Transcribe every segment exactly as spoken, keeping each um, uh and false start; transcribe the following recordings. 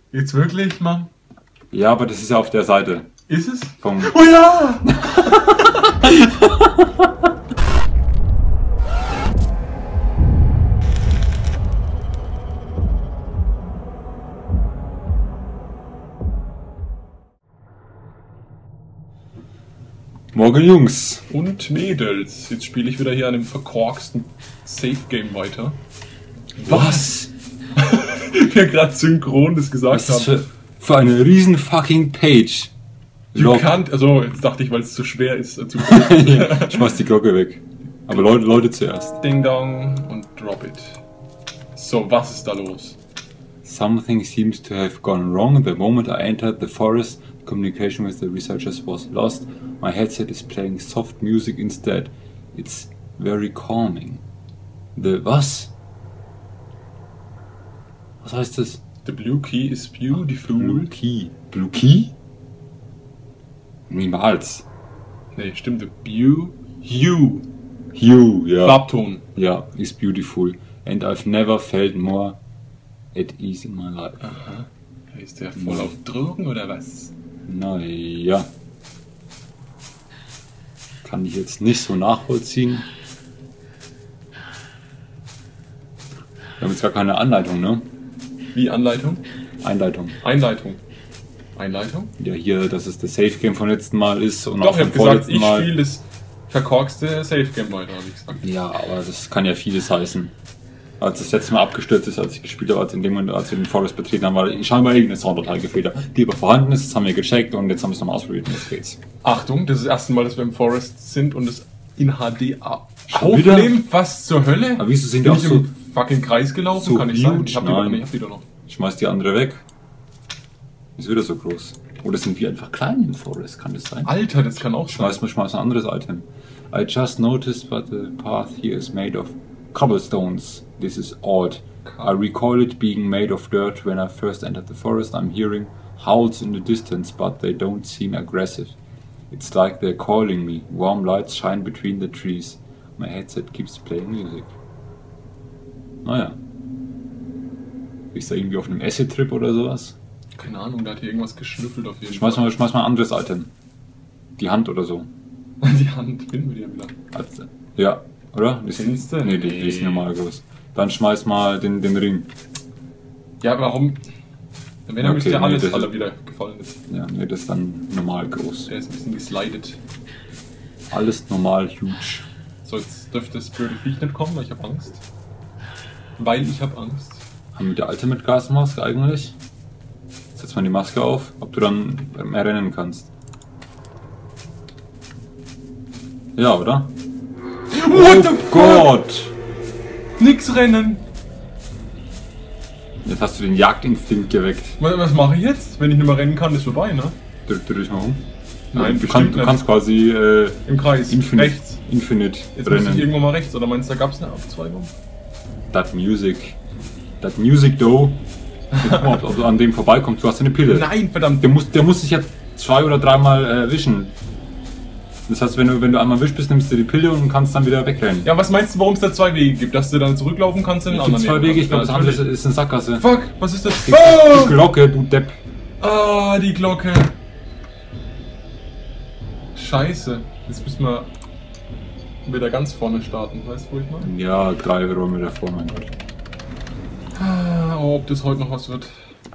Jetzt wirklich, Mann? Ja, aber das ist ja auf der Seite. Ist es? Vom Oh ja! Morgen, Jungs. Und Mädels. Jetzt spiele ich wieder hier an dem verkorksten Safe-Game weiter. Was? Wir gerade synchron das gesagt Was ist haben. das für, für eine riesen fucking Page? You Log- can't, also jetzt dachte ich, weil es zu schwer ist. Äh, zu Ja, ich schmeiß die Glocke weg. Aber Leute, Leute zuerst. Ding Dong und drop it. So, was ist da los? Something seems to have gone wrong. The moment I entered the forest, communication with the researchers was lost. My headset is playing soft music instead. It's very calming. The was? Was heißt das? The blue key is beautiful. Blue Key. Blue Key? Niemals. Nee, stimmt. The blue hue. Hue, ja. Farbton. Ja, is beautiful. And I've never felt more at ease in my life. Aha. Ist der voll auf Drogen oder was? Naja. Kann ich jetzt nicht so nachvollziehen. Wir haben jetzt gar keine Anleitung, ne? Wie Anleitung? Einleitung. Einleitung. Einleitung? Ja, hier, dass es das Safe Game vom letzten Mal ist und Doch, auch ich vom hab gesagt, vorletzten ich Mal. spiele das verkorkste Safe Game weiter, habe ich gesagt. Ja, aber das kann ja vieles heißen. Als das letzte Mal abgestürzt ist, als ich gespielt habe, als, in dem Moment, als wir den Forest betreten haben, war scheinbar irgendeine Sounddatei gefehlt, die aber vorhanden ist. Das haben wir gecheckt und jetzt haben wir es nochmal ausprobiert und jetzt geht's. Achtung, das ist das erste Mal, dass wir im Forest sind und es in H D a- Schon wieder? aufnehmen. Was zur Hölle? Aber wieso sind die Bin auch ich so... im fucking Kreis gelaufen? so Kann nicht huge? sein. Ich hab die, doch, Nein. nee, ich hab die doch noch. Ich schmeiß die andere weg. Ist wieder so groß. Oder sind wir einfach klein im Forest? Kann das sein? Alter, das kann auch sein. Schmeiß mal, schmeiß ein anderes Item. I just noticed that the path here is made of cobblestones. This is odd. I recall it being made of dirt when I first entered the forest. I'm hearing howls in the distance, but they don't seem aggressive. It's like they're calling me. Warm lights shine between the trees. My headset keeps playing music. Naja. Ist da irgendwie auf einem Acid-Trip oder sowas? Keine Ahnung, da hat hier irgendwas geschnüffelt auf jeden Schmeiß Fall. mal, schmeiß mal ein anderes Item. Die Hand oder so. Die Hand finden wir die ja wieder. Also, ja, oder? Die sind, Findest du? nee, die, die sind normal groß. Dann schmeiß mal den, den Ring. Ja, warum? Wenn er Okay, müsste ja nee, alles das- aller wieder gefallen ist. Ja, nee, das ist dann normal groß. Der ist ein bisschen geslidet. Alles normal huge. So, jetzt dürfte das blöde Viech nicht kommen, weil ich habe Angst. Weil ich habe Angst. Haben wir die Ultimate Gasmaske eigentlich? Setz mal die Maske auf, ob du dann mehr rennen kannst. Ja, oder? What the Oh fuck? Gott! Nix rennen! Jetzt hast du den Jagdinstinkt geweckt. Was, was mache ich jetzt? Wenn ich nicht mehr rennen kann, ist vorbei, ne? Drück, drück dich mal um. Nein, du, bestimmt kannst, du nicht. kannst quasi äh, Im Kreis. Infinite, Rechts. Infinite Jetzt muss ich rennen. irgendwo mal rechts, oder meinst du, da gab es eine Abzweigung? That Music. That Music, though. Guck mal, ob, ob du an dem vorbeikommst. Du hast eine Pille. Nein, verdammt! Der muss, der muss sich ja zwei oder dreimal äh, erwischen. Das heißt, wenn du, wenn du einmal erwischt bist, nimmst du die Pille und kannst dann wieder wegrennen. Ja, was meinst du, warum es da zwei Wege gibt? Dass du dann zurücklaufen kannst in den Es gibt anderen zwei Wege, ich glaube, Ja, das andere ist, natürlich. ist eine Sackgasse. Fuck, was ist das? Die, Oh! die Glocke, du Depp. Ah, die Glocke. Scheiße. Jetzt müssen wir wieder ganz vorne starten. Weißt du, wo ich meine? Ja, drei Räume davor, mein Gott. Ah, oh, ob das heute noch was wird.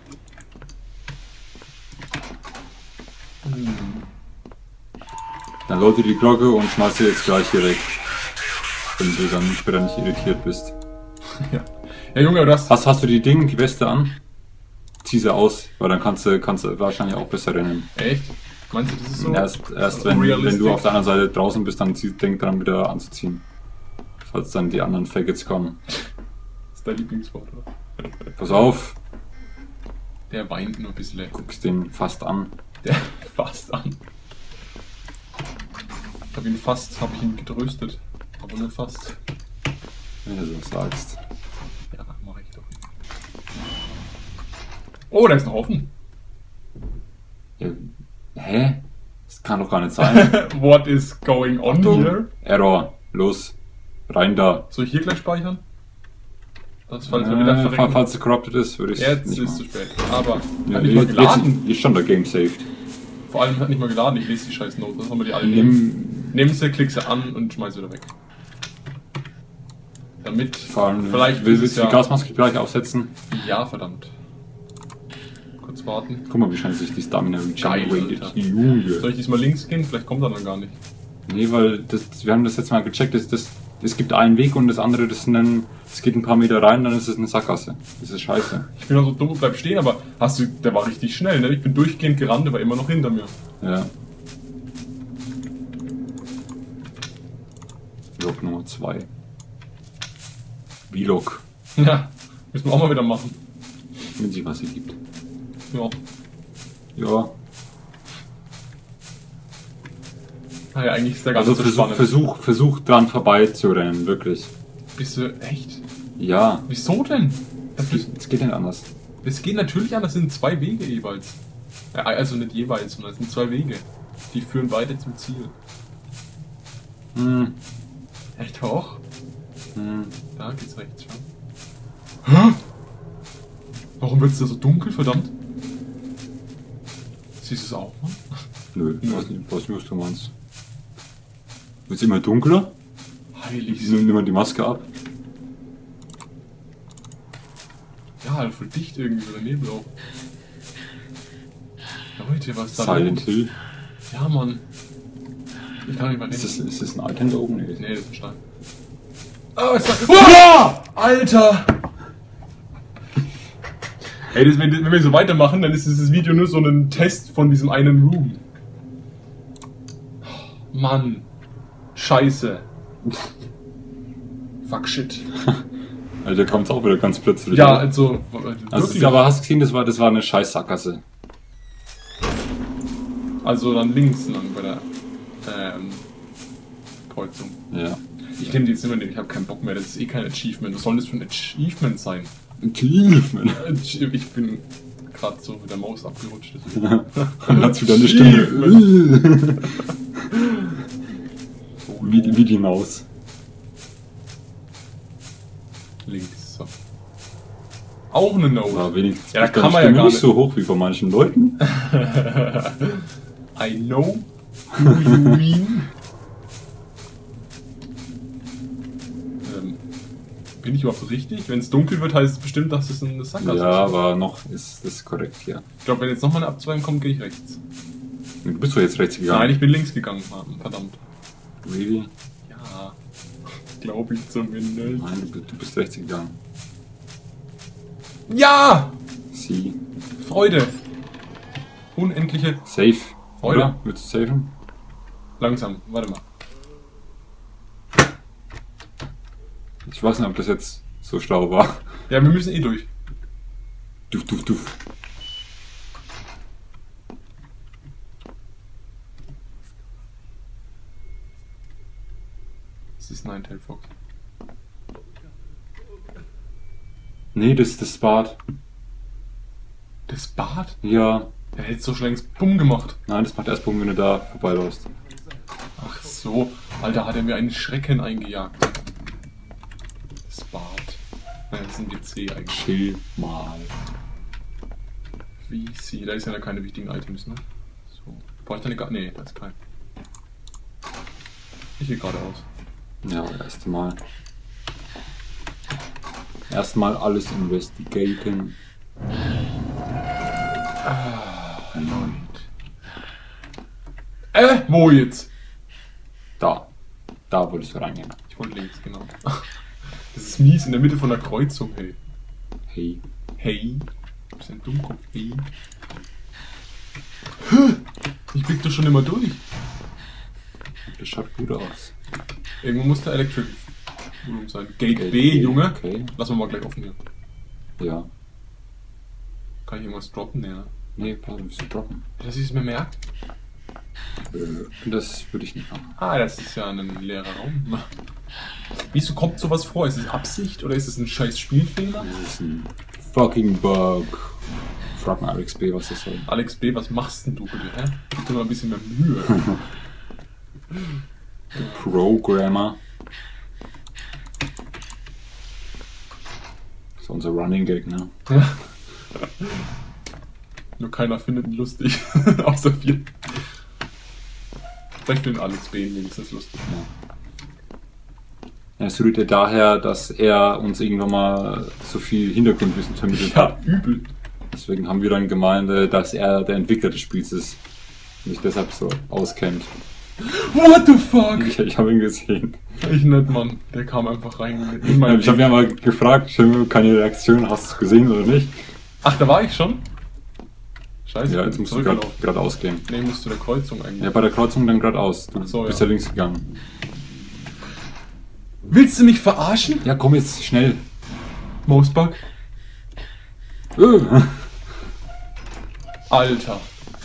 Hm. Dann läute die Glocke und schmeiß sie jetzt gleich hier weg. Wenn du dann später nicht irritiert bist. Ja. Ja, Junge, du hast. Hast, hast du die Dinge, die Weste an? Zieh sie aus, weil dann kannst du, kannst du wahrscheinlich auch besser rennen. Echt? Meinst du, das ist so? Erst, erst wenn, wenn du auf der anderen Seite draußen bist, dann zieh, denk dran wieder anzuziehen. Falls dann die anderen Faggots kommen. Das ist dein Lieblingswort, oder? Pass auf, Der weint nur ein bisschen. guckst den fast an. Der fasst an. Ich hab ihn fast, hab ich ihn getröstet. Aber nur fast. Wenn du so sagst. Ja, mach ich doch. Oh, der ist noch offen. Ja, hä? Das kann doch gar nicht sein. What is going on here? Error, los, rein da. Soll ich hier gleich speichern? Das, falls wir wieder äh, verrecken. falls es corrupted ist, würde ich Jetzt nicht ist es machen. zu spät. Aber Ja, hat nicht mal jetzt, geladen. jetzt ist schon der Game saved. Vor allem hat nicht mal geladen. Ich lese die scheiß Notes. Das haben wir die alle nehmen. Nimm, Nehmen sie, klick sie an und schmeiß sie wieder weg. Damit vor allem, vielleicht willst du ist die ja... Gasmaske gleich aufsetzen? Ja, verdammt. Kurz warten. Guck mal, wie schnell sich die Stamina Geil, regenerated. Alter. Junge. Soll ich diesmal links gehen? Vielleicht kommt er dann gar nicht. Nee, weil das, wir haben das jetzt mal gecheckt, das, das, es gibt einen Weg und das andere, das sind dann, es geht ein paar Meter rein, dann ist es eine Sackgasse. Das ist scheiße. Ich bin auch so dumm und bleib stehen, aber hast du, der war richtig schnell, ne? Ich bin durchgehend gerannt, der war immer noch hinter mir. Ja. Vlog Nummer zwei. Vlog. Ja, müssen wir auch mal wieder machen. Wenn sich was ergibt. Ja. Ja. Naja, eigentlich ist der ganze Also versuch, spannend. versuch, versuch dran vorbei zu rennen, wirklich. Bist du echt? Ja. Wieso denn? Es geht, es geht nicht anders. Es geht natürlich an, das sind zwei Wege jeweils. Ja, also nicht jeweils, sondern es sind zwei Wege. Die führen beide zum Ziel. Hm. Echt hoch? Hm. Da geht's rechts schon. Hä? Warum wird's da so dunkel, verdammt? Siehst du es auch, Mann? Nö, Nö. weiß nicht, weiß nicht, was du meinst. Wird's immer dunkler? Heilig. Nimm, nimm mal die Maske ab. Ja, halt voll dicht irgendwie, oder Nebel auch. Leute, was ist da Silent los? Hill. Ja, Mann. Ich kann nicht mal reden. Ist das, ist das ein Item da oben? Nee. Nee, das ist ein Stein. Ah, ist da... Uah! Alter! Ey, das, wenn, wenn wir so weitermachen, dann ist dieses Video nur so ein Test von diesem einen Room. Mann. Scheiße. Fuck shit. Also da kommt es auch wieder ganz plötzlich. Ja, oder? also... also wirklich. aber hast du gesehen, das war, das war eine scheiß Sackgasse. Also dann links lang bei der ähm, Kreuzung. Ja. Ich nehme die jetzt immer nicht, ich habe keinen Bock mehr, das ist eh kein Achievement. Was soll das für ein Achievement sein? Achievement. Ich bin gerade so mit der Maus abgerutscht. Dann hat's wieder eine Stimme. wie, wie die Maus. Links, so. Auch eine Note. Aber wenigstens Ja, da ist kann deine man ja Stimme gar nicht nicht. so hoch wie bei manchen Leuten. I know who you mean. ähm, bin ich überhaupt richtig? Wenn es dunkel wird, heißt es bestimmt, dass es eine Sackgasse Ja, ist. aber noch ist das korrekt hier. Ich glaube, wenn jetzt nochmal eine Abzweigung kommt, gehe ich rechts. Du bist doch jetzt rechts gegangen. Nein, ich bin links gegangen, verdammt. Really? Ja, glaube ich zumindest. Nein, du, bist- du bist rechts gegangen. Ja! Sie. Freude! Unendliche... Safe. Freude. Oder? Willst du safen? Langsam, warte mal. Ich weiß nicht, ob das jetzt so schlau war. Ja, wir müssen eh durch. Duf, duf, duf. Das ist Ninetale Fox. Nee, das ist das Bad. Das Bad? Ja. Der hätte so schon längst Bumm gemacht. Nein, das macht erst Punkt, wenn du da vorbeiläufst. Ach so, Alter, hat er mir einen Schrecken eingejagt. Das Bad. Nein, das ist ein W C eigentlich. Chill mal. Wie sie, da ist ja keine wichtigen Items, ne? So. Brauche ich da eine Ga- Nee, da ist kein. Ich gehe geradeaus. Ja, erst mal. Erstmal alles investigaten. Äh, wo jetzt? Da. Da wolltest du reingehen. Ich wollte links, genau. Das ist mies in der Mitte von der Kreuzung, hey. Hey. Hey. Du bist ein Dummkopf, hey. Ich blick doch schon immer durch. Das schaut gut aus. Irgendwo muss der Electric Room sein. Gate, Gate B, B, Junge. okay. Lassen wir mal gleich offen hier. Ja. Kann ich irgendwas droppen? Nee, ne? Nee, Pause, willst du droppen? Dass ich es mir merkt? Äh, Das würde ich nicht machen. Ah, das ist ja ein leerer Raum. Wieso kommt sowas vor? Ist es Absicht oder ist es ein scheiß Spielfehler? Das ist ein fucking Bug. Frag mal Alex B, was das soll. Alex B, was machst denn du bitte, hä? Gib dir mal ein bisschen mehr Mühe. Programmer. ist unser Running Gag, ne? Nur keiner findet ihn lustig. Außer wir. Vielleicht finden Alex B. wenigstens lustig. Ja. Es rührt ja daher, dass er uns irgendwann mal so viel Hintergrundwissen vermittelt Ja, hat. übel. Deswegen haben wir dann gemeint, äh, dass er der Entwickler des Spiels ist. Und sich deshalb so auskennt. What the fuck? Ich, ich habe ihn gesehen. Ich nicht, Mann. Der kam einfach rein. In Ja, mein ich habe ja mal gefragt, keine Reaktion, hast du es gesehen oder nicht? Ach, da war ich schon? Scheiße, Ja, ich jetzt bin musst du gerade zurückgelaufen. geradeaus gehen. Nee, musst du der Kreuzung eigentlich. Ja, bei der Kreuzung dann geradeaus. Du Ach so, bist ja. ja links gegangen. Willst du mich verarschen? Ja, komm jetzt schnell. Mostbug? Äh. Alter.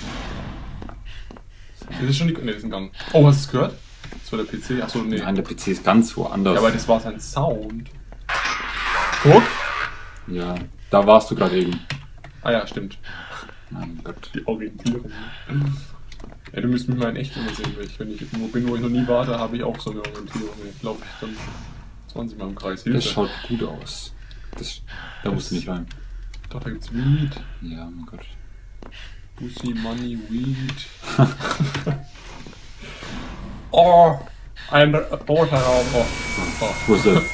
Das ist schon die... Ne, das ist ein Gang. Oh, hast du es gehört? Das war der P C. Achso, nee. Nein, der P C ist ganz woanders. Ja, aber das war sein Sound. Guck. Ja, da warst du gerade eben. Ah ja, stimmt. Mein Gott. Die Orientierung. Ja, du müsst mich mal in echt immer sehen, weil ich, wenn ich irgendwo bin, wo ich noch nie war, da habe ich auch so eine Orientierung. Ich laufe ich dann zwanzig Mal im Kreis. Hilfe. Das schaut gut aus. Das, da musst du nicht rein. Doch, da gibt's Weed. Ja, mein Gott. Pussy, Money, Weed. Oh, ein Porterraum. Oh. Oh. Wo ist er?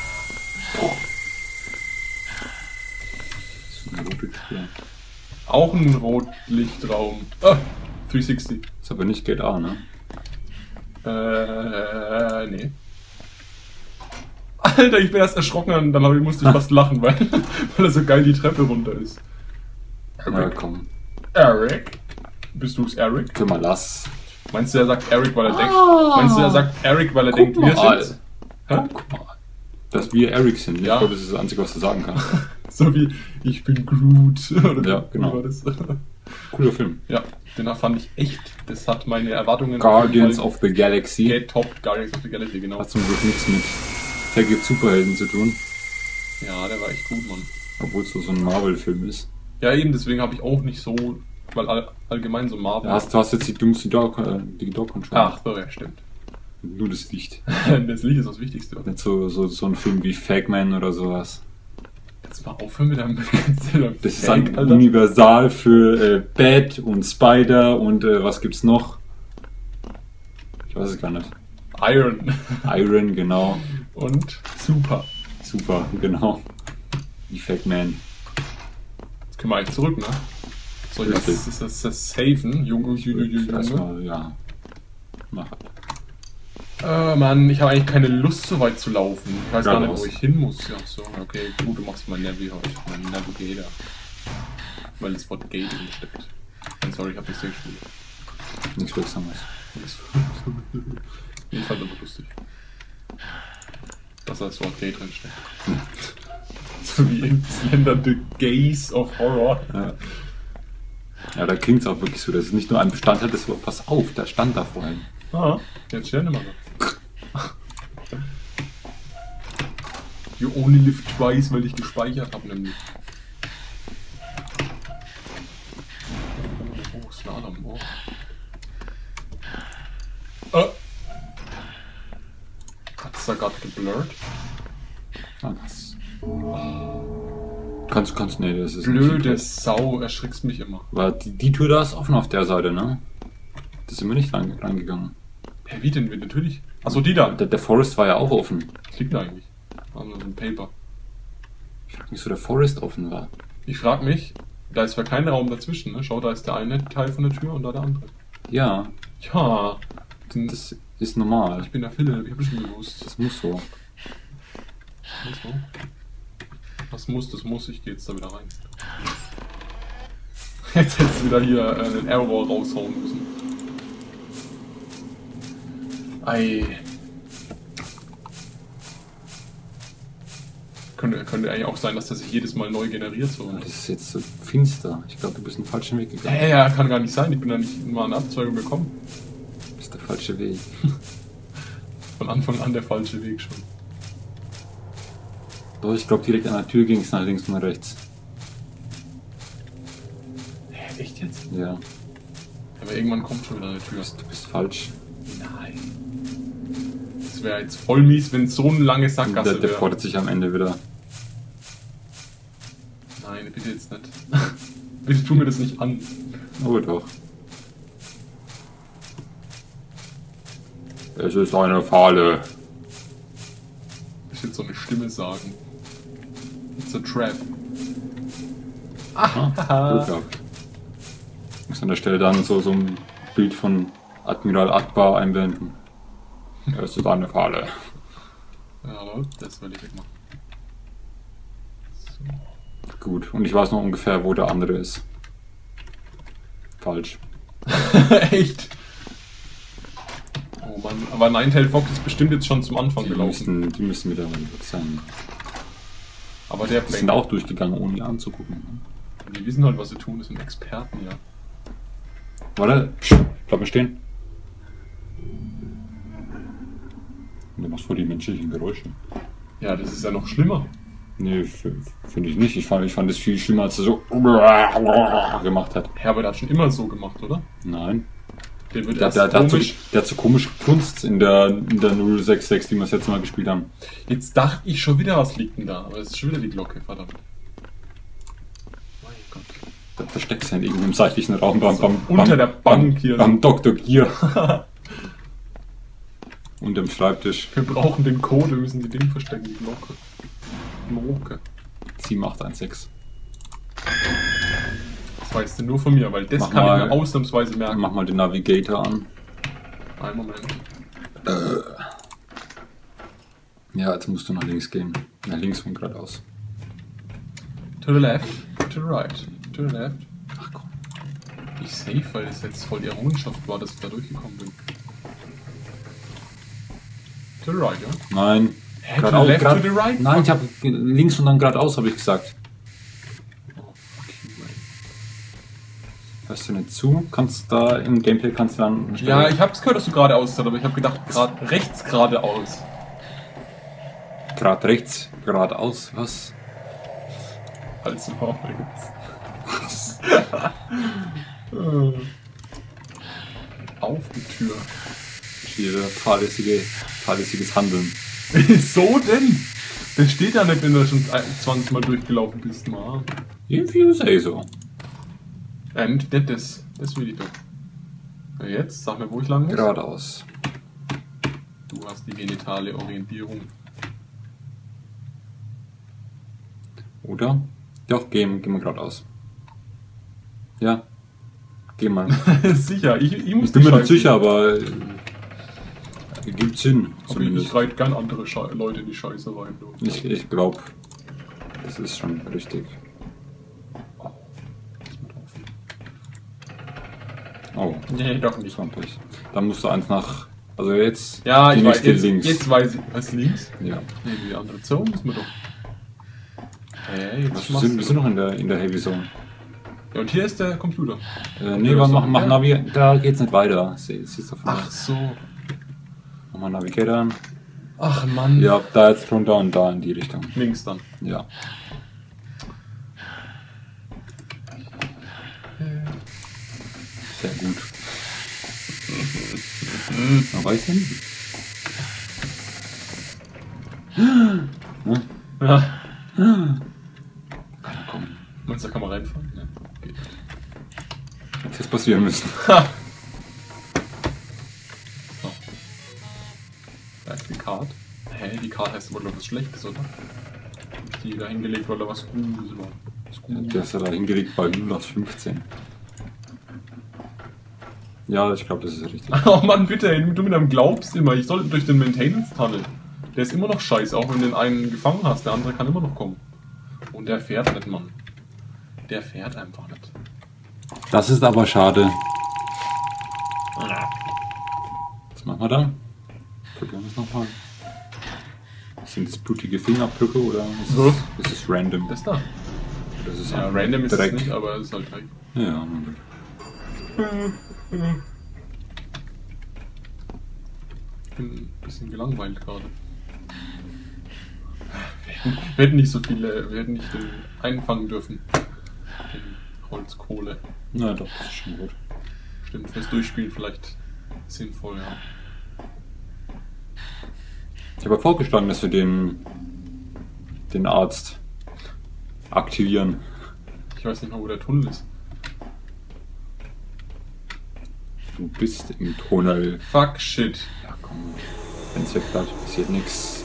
Das ist ein rotes Spiel. Auch ein Rotlichtraum. Ah, dreihundertsechzig. Ist aber nicht Gate A, ne? Äh, nee. Alter, ich bin erst erschrocken und dann hab ich- musste ich fast lachen, weil, weil er so geil die Treppe runter ist. Ja, komm. Eric? Bist du's, Eric? Guck mal, lass. Meinst du, er sagt Eric, weil er denkt... Ah. Meinst du, er sagt Eric, weil er Guck denkt, wir mal. sind's? Hä? Guck mal. Dass wir Eric sind. Ja. Ich glaube, das ist das Einzige, was er sagen kann. So wie, ich bin Groot. Oder Ja, genau. wie war das? Cooler Film. Ja, den fand ich echt. Das hat meine Erwartungen... Guardians auf of the Galaxy. jeden Fall getoppt. Guardians of the Galaxy, genau. Hat zum Glück nichts mit Faggot Superhelden zu tun. Ja, der war echt gut, Mann. Obwohl es so so ein Marvel-Film ist. Ja, eben, deswegen habe ich auch nicht so... Weil all, allgemein so Marvel... Du hast, du hast jetzt die dümmste Dog, äh, die Dog-Controller. Ach, so, ja, stimmt. Nur das Licht. Das Licht ist das Wichtigste. Nicht so, so, so ein Film wie Fagman oder sowas. Jetzt mal aufhören mit deinem Das ist ein Universal für äh, Bat und Spider und äh, was gibt's noch? Ich weiß es gar nicht. Iron. Iron, genau. Und Super. Super, genau. Wie Fagman. Jetzt können wir eigentlich zurück, ne? Soll ich das, Richtig. das, das, das safen? Junge, Junge, Junge. Erstmal, ja. Mach. Äh, Mann, ich habe eigentlich keine Lust, so weit zu laufen. Ich weiß gar nicht, Geradeaus. wo ich hin muss. Ja, so, okay, gut, du machst mein Navi heute. Mein Navigator. Weil das Wort Gate drin steckt. Nein, sorry, ich habe nicht sehr gespielt. Nichts Wirksames. Ich fand das aber lustig. Dass das Wort Gate drin steckt. So wie in Slender The Gaze of Horror. Ja. Ja, da klingt es auch wirklich so. Das ist nicht nur ein Bestandteil des Wortes. Pass auf, da stand da vorhin. Ah, jetzt stell dir mal so. You only live twice, weil ich gespeichert habe, nämlich. Oh, oh, Slalom, oh. Äh. Hat's da gerade geblurrt? Ah, das. Kannst, kannst, nee, das ist Blöde nicht. Sau, erschrickst mich immer. Aber die, die Tür da ist offen auf der Seite, ne? Da sind wir nicht rein, reingegangen. Hä, wie denn? Natürlich. Achso, die da. Der, der Forest war ja auch offen. Was liegt da eigentlich? Ah, nur so ein Paper. Ich frag mich, so der Forest offen war. Ich frag mich, da ist ja kein Raum dazwischen, ne? Schau, da ist der eine Teil von der Tür und da der andere. Ja, Ja. Das, das ist normal. ich bin der Philipp, ich hab schon gewusst. Das muss so. Was so? Was muss, das muss, ich geh jetzt da wieder rein. Jetzt hättest du wieder hier äh, einen Error raushauen müssen. Ei. Könnte, könnte eigentlich auch sein, dass der sich jedes Mal neu generiert so. Das ist jetzt so finster. Ich glaube, du bist einen falschen Weg gegangen. Hä, ja, kann gar nicht sein, ich bin da nicht mal eine Abzeugung bekommen. Das ist der falsche Weg. Von Anfang an der falsche Weg schon. Doch, ich glaube, direkt an der Tür ging es nach links und nach rechts. Hä, echt jetzt? Ja, Aber irgendwann kommt schon wieder eine Tür. du bist, du bist falsch. Nein. Das wäre jetzt voll mies, wenn es so eine lange Der, Sackgasse der wäre. fordert sich am Ende wieder. Bitte tu mir das nicht an. Oh doch. Es ist eine Falle. Ich will so eine Stimme sagen. It's a trap. Ah, Glück gehabt. Ich muss an der Stelle dann so, so ein Bild von Admiral Akbar einblenden. Es ist eine Falle. Ja, aber das will ich wegmachen. So. Gut, und ich weiß noch ungefähr, wo der andere ist. Falsch. Echt? Oh Mann, aber Ninetale Fox ist bestimmt jetzt schon zum Anfang Die gelaufen. müssen, die müssen wieder weg sein. Aber der Die sind auch durchgegangen, ohne ihn anzugucken. Die wissen halt, was sie tun, das sind Experten, ja. Warte, bleib mal stehen. Und du machst voll die menschlichen Geräusche. Ja, das ist ja noch schlimmer. Nee, finde ich nicht. Ich fand, ich fand das viel schlimmer, als er so gemacht hat. Herbert hat schon immer so gemacht, oder? Nein. Der wird Der, erst der, der, hat so, komisch. der hat so komische Kunst in der, in der null sechs sechs, die wir das letzte Mal gespielt haben. Jetzt dachte ich schon wieder, was liegt denn da? Aber es ist schon wieder die Glocke, verdammt. Mein Gott. Da versteckt sich in irgendeinem seitlichen Raum beim, beim, Unter beim, der Bank hier. Beim Doktor Gier. Unterm Schreibtisch. Wir brauchen den Code, wir müssen die Dinge verstecken, die Glocke. Glocke. sieben acht eins sechs. Das weißt du nur von mir, weil das Mach kann mal- ich mir ausnahmsweise merken. Mach mal den Navigator an. Einen Moment. Ja, jetzt musst du nach links gehen. Nach links und geradeaus. To the left, to the right, to the left. Ach komm. Ich safe, weil das jetzt voll die Errungenschaft war, dass ich da durchgekommen bin. To the right, ja? Nein. Hä, to the left, to the right? Nein, ich habe links und dann geradeaus, habe ich gesagt. Oh, fuck you, man. Hörst du nicht zu? Kannst da im Gameplay kannst du dann. Ja, ich hab's gehört, dass du geradeaus sagst, aber ich hab gedacht, grad rechts geradeaus. Gerade rechts, geradeaus. Was? Als Maul jetzt. Was? Auf die Tür. Wieder fahrlässige, fahrlässiges Handeln. Wieso denn? Das steht ja nicht, wenn du schon zwanzig Mal durchgelaufen bist, Mann. If you say so. Äh, nicht das. Das will ich doch. Na jetzt, sag mir, wo ich lang muss. Geradeaus. Du hast die genitale Orientierung. Oder? Doch, gehen, gehen wir geradeaus. Ja. Geh mal. Sicher, ich, ich muss Ich bin mir nicht Scheiße- sicher, aber. Äh, gibt Sinn. Aber ich Zumindest. reite gern andere Sche Leute in die Scheiße rein. Du. Ich, ich glaube, das ist schon richtig. Oh, ist mit offen. Oh, Nee, doch nicht. zwanzig. Dann musst du eins nach. Also jetzt. Ja, die ich weiß, nächste jetzt, links. jetzt weiß ich. Was links? Ja. Nee, die andere Zone müssen wir doch. Hä, jetzt Was, wir, machst sind, du wir sind noch in der, in der Heavy Zone. Ja, und hier ist der Computer. Äh, nee, Ja, mach, so, mach, mach ja. Navi. Da geht's nicht weiter. Sie, siehst du von Ach so. Mach mal Navigator an. Ach Mann. Ja, da jetzt runter und da in die Richtung. Links dann. Ja. Sehr gut. Man weiß ja nicht. Ne? Ja. Kann er kommen. Meinst du, da kann man reinfahren? Ja. Okay. Hätte jetzt passieren müssen. Ha! So. Da ist die Card. Hä, die Card heißt aber glaube ich was Schlechtes, oder? Hab ich die da hingelegt, weil da was Gutes war. Was Gutes. Der ist ja da hingelegt bei null aus fünfzehn. Ja, ich glaube, das ist richtig. Oh Mann, bitte, ey, du mit einem glaubst immer, ich soll durch den Maintenance-Tunnel. Der ist immer noch scheiße, auch wenn du den einen gefangen hast, der andere kann immer noch kommen. Und der fährt nicht, Mann. Der fährt einfach nicht. Das ist aber schade. Was machen wir da? Probieren wir es nochmal. Sind das blutige Fingerabdrücke oder ist So. es, ist es random? Das da. Das ist Ja, einfach random ist Dreck. es nicht, aber es ist halt Dreck. Ja, man. Ich bin ein bisschen gelangweilt gerade. Wir hätten, wir hätten nicht so viele, wir hätten nicht den einfangen dürfen. Den Holzkohle. Na doch, das ist schon gut. Stimmt, fürs Durchspielen vielleicht sinnvoll, ja. Ich habe vorgeschlagen, dass wir den, den Arzt aktivieren. Ich weiß nicht mal, wo der Tunnel ist. Du bist im Tunnel. Fuck shit. Ja, komm. Wenn es wegbleibt, passiert nichts.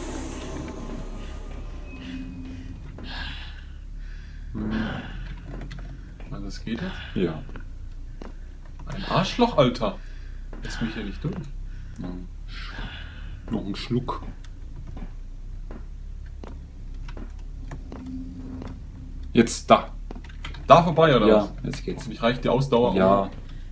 Also das geht jetzt? Ja. Ein Arschloch, Alter. Lässt mich hier nicht durch. Ja. Noch ein Schluck. Jetzt da. Da vorbei, oder Ja, was? jetzt geht's. Mich reicht die Ausdauer. Ja.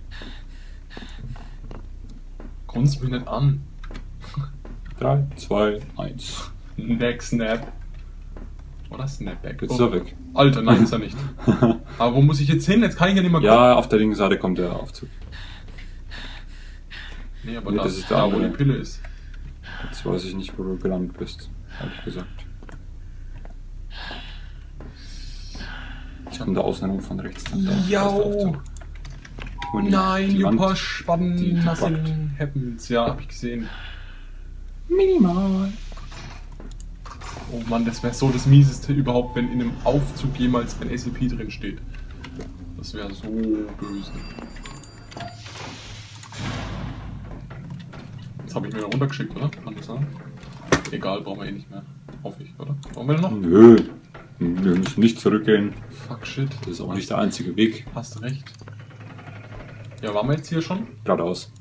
Grunzt mich nicht an. drei, zwei, eins. Neck Snap. Oder Snapback. Jetzt ist er weg. Alter, nein, ist er nicht. Aber wo muss ich jetzt hin? Jetzt kann ich ja nicht mehr gucken. Ja, auf der linken Seite kommt der Aufzug. Nee, aber Nee, da, das ist der da wo andere. die Pille ist. Jetzt weiß ich nicht, wo du gelandet bist. Ehrlich gesagt. Ich komme da außen rum von rechts. Dann da ist der Aufzug. Und die- Nein, die you Wand- push button, die- die nothing happens. Ja, hab ich gesehen. Minimal. Oh Mann, das wäre so das Mieseste überhaupt, wenn in einem Aufzug jemals ein S C P drin steht. Das wäre so böse. Jetzt habe ich mir runtergeschickt, oder? Kann das sein? Egal, brauchen wir eh nicht mehr. Hoffe ich, oder? Brauchen wir noch? Nö. Wir müssen nicht zurückgehen. Fuck shit. Das ist auch nicht der einzige Weg. Hast recht. Ja, waren wir jetzt hier schon? Geradeaus.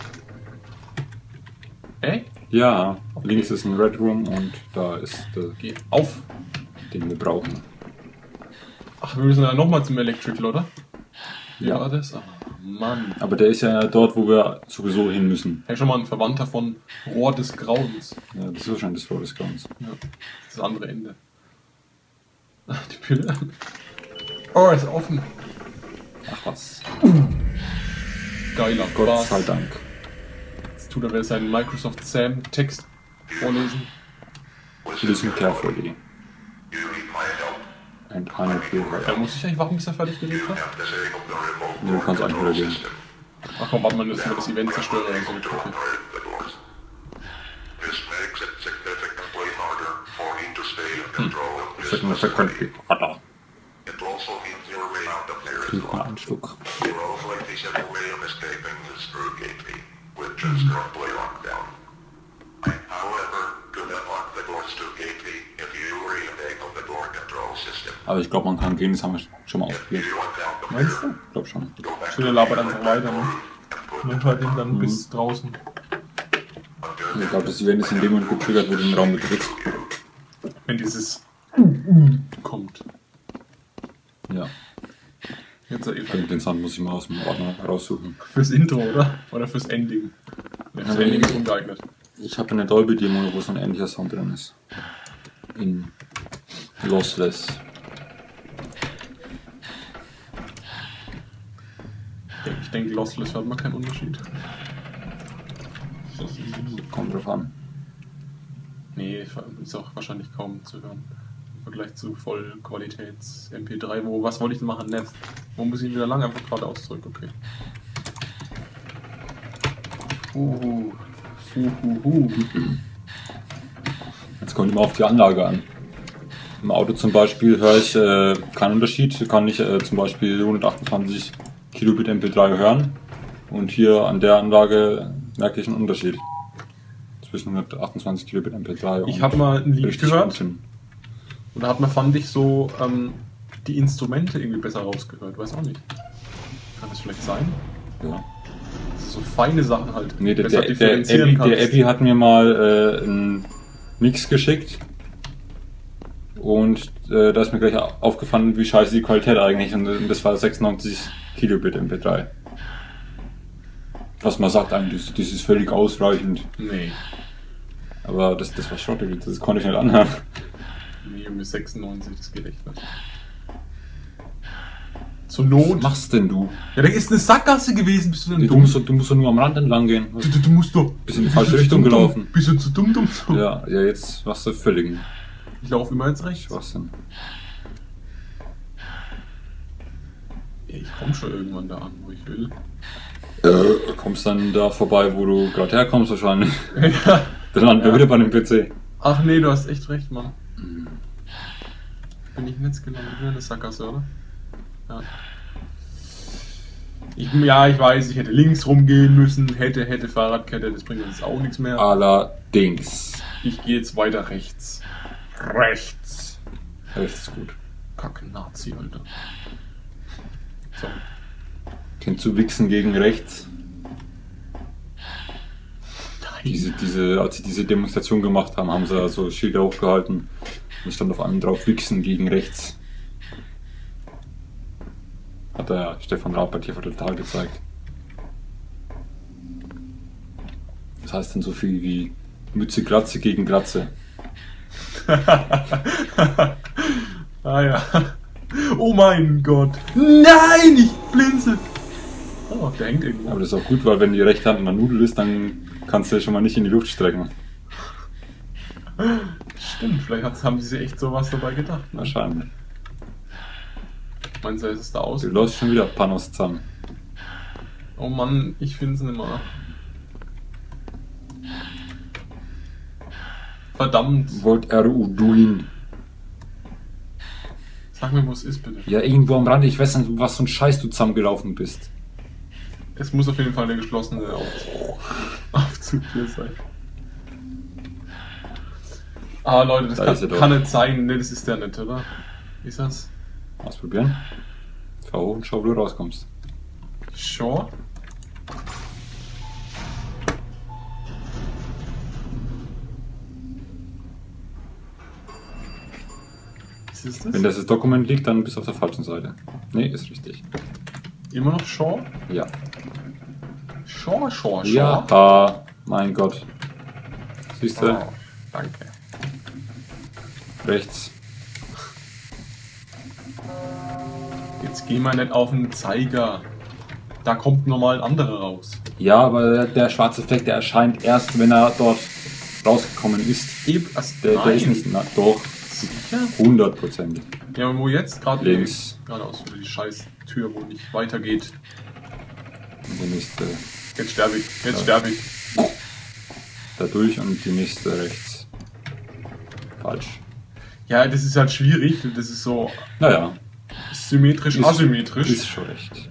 Ey? Ja, Okay. links ist ein Red Room und da ist der, Geh auf! den wir brauchen. Ach, wir müssen ja nochmal zum Electrical, oder? Wie Ja. war das? Ach, Mann. Aber der ist ja dort, wo wir sowieso hin müssen. Hey, schon mal ein Verwandter von Rohr des Grauens. Ja, das ist wahrscheinlich das Rohr des Grauens. Ja, das andere Ende. Ach, die Pille. Oh, ist offen. Ach was. Geiler Gott Spaß. sei Dank. Jetzt tut er wieder seinen Microsoft Sam Text vorlesen. Listen carefully. And I know you Da right. muss ich eigentlich warten, bis er fertig geredet hat. Du kannst eigentlich wieder gehen. Ach komm, warte mal, müssen wir das Event zerstören oder so eine Kacke. Significantly harder. Trink mal einen Schluck. Aber ich glaube, man kann gehen, das haben wir schon mal ausprobiert. Meinst du? Ich glaube schon. Schöner labert einfach weiter, ne? Und halt ihn dann bis draußen. Ich glaube, das Event ist in dem Moment getriggert, wo du den Raum betrittst. Wenn dieses kommt. Ja. Jetzt er eh Den, den Sound muss ich mal aus dem Ordner raussuchen. Fürs Intro, oder? Oder fürs Ending? Ne, fürs Ja, Ending nee. ist ungeeignet. Ich habe eine Dolby-Demo, wo so ein ähnlicher Sound drin ist. In Lossless. Ich denke, Lossless hört man keinen Unterschied. Das ist, Kommt drauf an. nee, ist auch wahrscheinlich kaum zu hören. Im Vergleich zu Vollqualitäts-M P drei. Wo, was wollte ich denn machen? Nev. Wo muss ich wieder lang? Einfach geradeaus zurück, okay. Uhu. Fuhuhu. Jetzt kommt immer auf die Anlage an. Im Auto zum Beispiel höre ich äh, keinen Unterschied. Kann ich äh, zum Beispiel hundertachtundzwanzig Kilobit M P drei hören. Und hier an der Anlage merke ich einen Unterschied. Zwischen hundertachtundzwanzig Kilobit M P drei und Ich habe mal ein Lied richtig gehört. guten. Und da hat man, fand ich, so ähm, die Instrumente irgendwie besser rausgehört. Weiß auch nicht. Kann das vielleicht sein? Ja. So feine Sachen halt. Nee, der, besser der, der, differenzieren Abby, der kannst. Abby hat mir mal äh, einen Mix geschickt. Und äh, da ist mir gleich aufgefallen, wie scheiße die Qualität eigentlich. Und äh, das war sechsundneunzig Kilobit M P drei. Was man sagt eigentlich, das, das ist völlig ausreichend. Nee. Aber das, das war Schrott, das konnte ich nicht anhören. Nee, Junge, sechsundneunzig, das geht echt nicht. Zur Not. Was machst denn du? Ja, da ist eine Sackgasse gewesen, bist du denn Du dumm? musst, doch- du musst doch nur am Rand entlang gehen. Du, du, du musst doch. Bist in die bist falsche du zu Richtung dumm, dumm? gelaufen. Bist du zu dumm, dumm? dumm? Ja, ja, jetzt machst du völligen Ich laufe immer jetzt rechts. Schwachsinn. Ja, ich komme schon irgendwann da an, wo ich will. Du kommst dann da vorbei, wo du gerade herkommst wahrscheinlich. Ja. Dann landen wir Ja. wieder bei dem P C. Ach nee, du hast echt recht, Mann. Bin ich jetzt gelandet? Wieder eine Sackgasse, oder? Ja. Ich, ja, ich weiß, ich hätte links rumgehen müssen, hätte, hätte Fahrradkette, das bringt uns auch nichts mehr. Allerdings. Ich gehe jetzt weiter rechts. Rechts. Rechts ist gut. Kacke Nazi, Alter. So. Kennst du Wichsen gegen rechts? Nein. Diese, diese, als sie diese Demonstration gemacht haben, haben sie so Schilder hochgehalten und stand auf einem drauf Wichsen gegen rechts. Hat der Stefan Raab bei T V Total gezeigt. Das heißt dann so viel wie Mütze Glatze gegen Glatze. Ah ja. Oh mein Gott. Nein, ich blinzel. Oh, der hängt irgendwo. Aber das ist auch gut, weil wenn die rechte Hand in der Nudel ist, dann kannst du ja schon mal nicht in die Luft strecken. Stimmt, vielleicht hat's- haben sie sich echt sowas dabei gedacht. Ne? Wahrscheinlich. Meinst du, ist es da aus? Du läufst schon wieder Panos zusammen. Oh Mann, ich find's nicht mehr. Verdammt. What are you doing? Sag mir, wo es ist, bitte. Ja, irgendwo am Rand. Ich weiß nicht, was für ein Scheiß du zusammengelaufen bist. Es muss auf jeden Fall eine geschlossene Aufzug Aufzugtür sein. Ah, Leute, das Da ist er kann, doch. kann nicht sein. Ne, das ist der nicht, oder? Ist das? Ausprobieren. Fahr hoch und schau, wo du rauskommst. Sure. Ist es das? Wenn das Dokument liegt, dann bist du auf der falschen Seite. Nee, ist richtig. Immer noch Shore? Ja. Shore, Shore, Shore. Ja, ah, mein Gott. Siehst du? Oh, danke. Rechts. Jetzt geh mal nicht auf den Zeiger. Da kommt nochmal ein anderer raus. Ja, aber der, der schwarze Fleck, der erscheint erst, wenn er dort rausgekommen ist. Eben, also, Der, der ist nein. nicht, na, doch, Sicher? hundertprozentig. Ja, aber wo jetzt? Gerade Links. Geradeaus, über die scheiß Tür, wo nicht weitergeht. Und die nächste Jetzt sterbe ich, jetzt Ja. sterbe ich. da durch und die nächste rechts. Falsch. Ja, das ist halt schwierig. Das ist so Naja, symmetrisch, Ist- asymmetrisch. ist schon recht.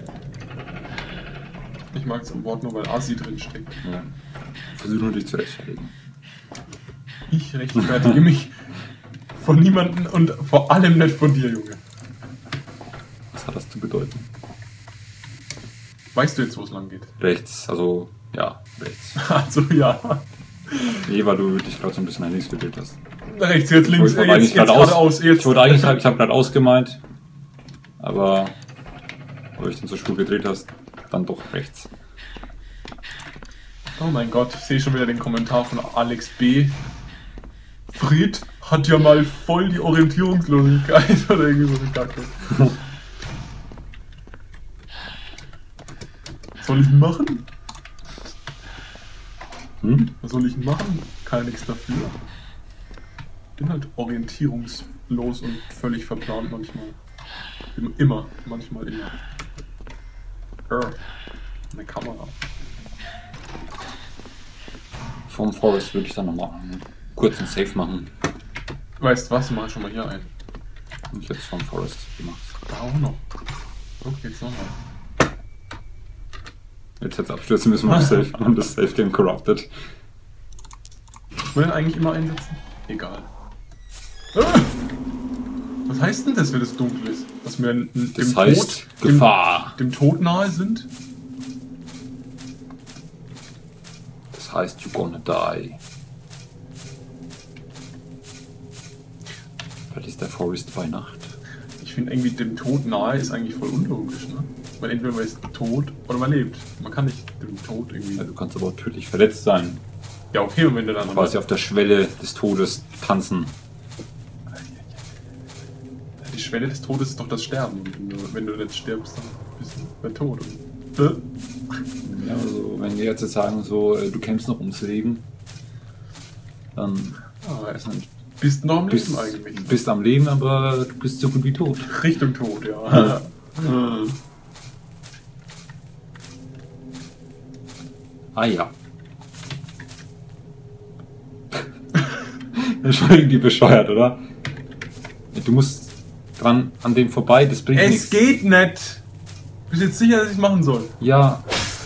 Ich mag es im Wort nur, weil Asi drin steckt. Ja. Versuch nur dich zu rechtfertigen. Ich rechtfertige mich von niemandem und vor allem nicht von dir, Junge. Was hat das zu bedeuten? Weißt du jetzt, wo es lang geht? Rechts, also ja, rechts. Also ja. Nee, weil du dich gerade so ein bisschen nach links gedreht hast. Rechts, jetzt links, Ich wollte jetzt, eigentlich jetzt gerade aus, geradeaus. Jetzt. ich wollte eigentlich, ich habe gerade ausgemeint, aber weil du dich dann so schwul gedreht hast, dann doch rechts. Oh mein Gott, ich sehe schon wieder den Kommentar von Alex B. Fried hat ja mal voll die Orientierungslosigkeit oder irgendwie so eine Kacke. Soll ich ihn machen? Hm? Was soll ich denn machen? Kann ja nichts dafür. Bin halt orientierungslos und völlig verplant manchmal. Immer, immer manchmal immer. Brr. Eine Kamera. Vom Forest würde ich dann nochmal einen kurzen Save machen. Weißt was, mach schon mal hier ein. Und jetzt vom Forest gemacht. Da auch noch. Oh, jetzt nochmal. Jetzt jetzt abstürzen müssen wir auf Save und das Save Game corrupted. Ich will den eigentlich immer einsetzen? Egal. Ah! Was heißt denn das, wenn es dunkel ist? Dass wir n- n- Das dem heißt Tod, Gefahr. Dem, dem Tod nahe sind? Das heißt you're gonna die. Vielleicht ist der Forest bei Nacht. Ich finde irgendwie dem Tod nahe ist eigentlich voll unlogisch, ne? Weil entweder man ist tot oder man lebt. Man kann nicht dem Tod irgendwie. Ja, du kannst aber auch tödlich verletzt sein. Ja, okay, und wenn du dann. Quasi auf der Schwelle des Todes tanzen. Die Schwelle des Todes ist doch das Sterben. Und wenn du, wenn du nicht stirbst, dann bist du bei tot. Und, äh? Ja, also wenn wir jetzt sagen, so, äh, du kämpfst noch ums Leben, dann Ah, ist dann bist noch am bist, Leben eigentlich. bist am Leben, aber du bist so gut wie tot. Richtung Tod, ja. Ja. Ah ja. Das ist schon irgendwie bescheuert, oder? Du musst dran an dem vorbei, das bringt Es nichts. geht nicht! Bist du jetzt sicher, dass ich es machen soll? Ja.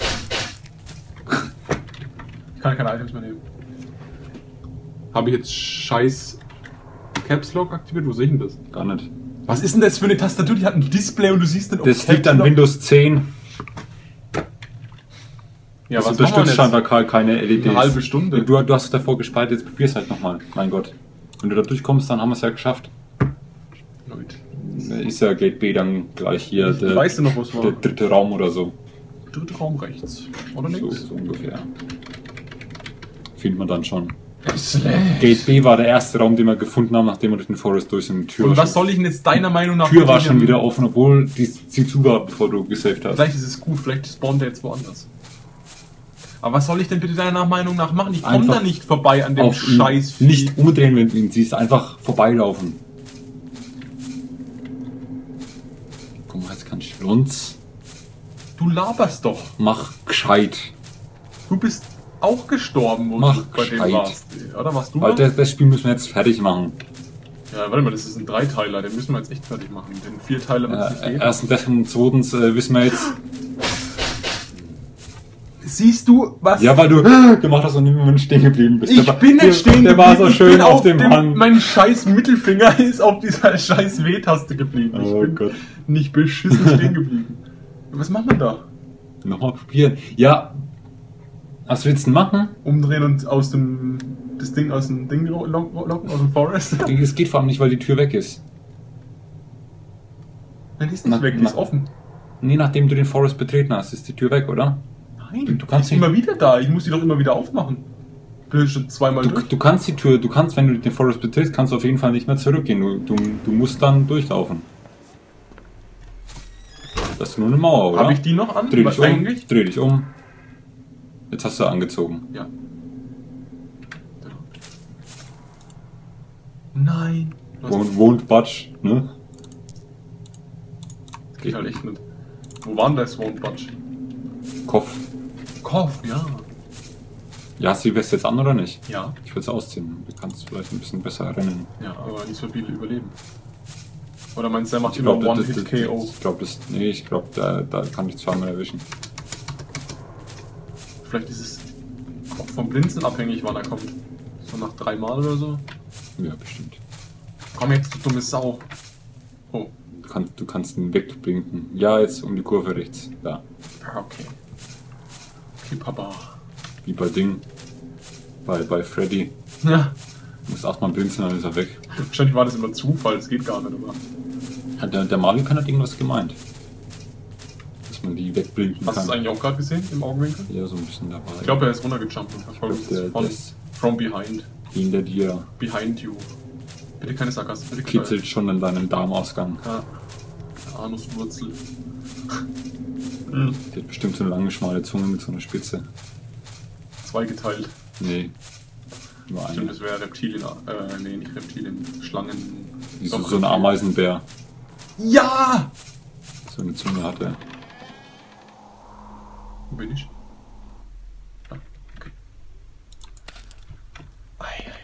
Ich kann keine Items mehr nehmen. Habe ich jetzt scheiß Caps Lock aktiviert? Wo sehe ich denn das? Gar nicht. Was ist denn das für eine Tastatur? Die hat ein Display und du siehst nicht, Das liegt an Windows zehn. Ja, das was unterstützt scheinbar keine L E Ds. Eine halbe Stunde. Du, du hast es davor gespeichert, jetzt probier's halt nochmal. Mein Gott. Wenn du da durchkommst, dann haben wir es ja geschafft. Leute. Ist ja Gate B dann gleich hier Ich der, weiß noch, was war. der dritte Raum oder so. Dritter Raum rechts. Oder So, links? so ungefähr. Findet man dann schon. Slash. Gate B war der erste Raum, den wir gefunden haben, nachdem wir durch den Forest durch sind. Die Tür Und war was soll ich denn jetzt deiner Meinung nach... schon, Tür war schon wieder offen, obwohl die, sie zu war, bevor du gesaved hast. Vielleicht ist es gut, vielleicht spawnt der jetzt woanders. Aber was soll ich denn bitte deiner Meinung nach machen? Ich komme Einfach da nicht vorbei an dem Auf ihn Scheiß. nicht umdrehen, wenn du ihn siehst, einfach vorbeilaufen. Guck mal, jetzt kann ich uns. Du laberst doch. Mach gescheit. Du bist auch gestorben, wo Mach du bei dem gescheit. warst. Oder warst du Weil noch? das, das Spiel müssen wir jetzt fertig machen. Ja, warte mal, das ist ein Dreiteiler, den müssen wir jetzt echt fertig machen. Den Vierteiler wird es nicht Äh, geben. erstens, das und zweitens äh, wissen wir jetzt. Siehst du, was... Ja, weil du gemacht hast und immer stehen geblieben bist. Ich Der war- bin nicht stehen Der war so Ich schön bin auf dem dem, Hang. Mein scheiß Mittelfinger ist auf dieser scheiß W-Taste geblieben. Ich Oh bin Gott. nicht beschissen stehen geblieben. Was machen wir da? Nochmal probieren. Ja. Was willst du denn machen? Umdrehen und aus dem... das Ding aus dem Ding lo- lo- locken, aus dem Forest? Es geht vor allem nicht, weil die Tür weg ist. Nein, die ist nicht Na- weg, die ist na- offen. Nee, nachdem du den Forest betreten hast, ist die Tür weg, oder? Nein, Du kannst die ist nicht- immer wieder da. Ich muss die doch immer wieder aufmachen. Bin ich schon zweimal Du, durch. du kannst die Tür, du kannst, wenn du den Forest betrittst, kannst du auf jeden Fall nicht mehr zurückgehen. Du, du, du musst dann durchlaufen. Das ist nur eine Mauer, oder? Habe ich die noch an? Dreh Was dich um. eigentlich? Dreh dich um. Jetzt hast du angezogen. Ja. Nein. Du hast- Won't, won't budge, ne? Geht halt echt nicht. Wo war denn das Won't Budge? Kopf. Kopf, ja. Ja, hast du die Weste jetzt an oder nicht? Ja. Ich würde es ausziehen. Du kannst vielleicht ein bisschen besser rennen. Ja, aber nicht so viele überleben. Oder meinst du, der macht Ich immer glaube, das, das, One-Hit-K O? ich glaube, das, nee, ich glaube, da, da kann ich zweimal erwischen. Vielleicht ist es auch vom Blinzeln abhängig, wann er kommt. So nach dreimal oder so. Ja, bestimmt. Komm jetzt, du dumme Sau. Oh, Du kannst, du kannst ihn wegblinken. Ja, jetzt um die Kurve rechts. Da. ja, okay. Okay, Papa. Wie bei Ding. Bei, bei Freddy. Ja, Du musst erstmal blinzeln, dann ist er weg. wahrscheinlich war das immer Zufall, das geht gar nicht, aber. Ja, der, der Mario-Kann hat irgendwas gemeint. Dass man die wegblinken Hast du kann. es eigentlich auch gerade gesehen im Augenwinkel? Ja, so ein bisschen dabei. Ich glaube, er ist runtergejumpt und verfolgt Ich glaub, uns der- von der ist- from behind. Hinter dir Behind you. Bitte keine Sackgasse, bitte keine. kitzelt schon an deinem Darmausgang. Ja. Anuswurzel. Die hat bestimmt so eine lange, schmale Zunge mit so einer Spitze. Zweigeteilt. Nee. Nur Stimmt, eine. das wäre Reptilien. Äh, nee, nicht Reptilien. Schlangen. Wie so, Doch, so ein Reptilien. Ameisenbär. Ja! So eine Zunge hatte. Wo bin ich? Ah, okay. Ei, ei,